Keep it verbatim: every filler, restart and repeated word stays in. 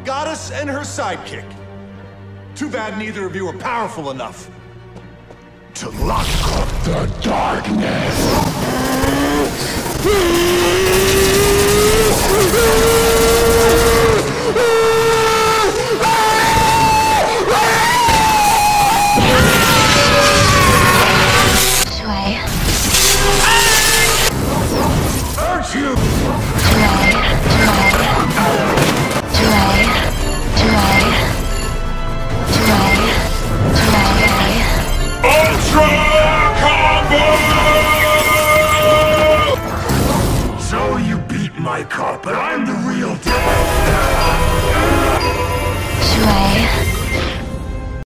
goddess and her sidekick. Too bad neither of you are powerful enough to lock up the darkness. Schway. Hurt you! Schway. Schway. Schway. Schway. Schway. Ultra combo! So you beat my cop, but I'm the real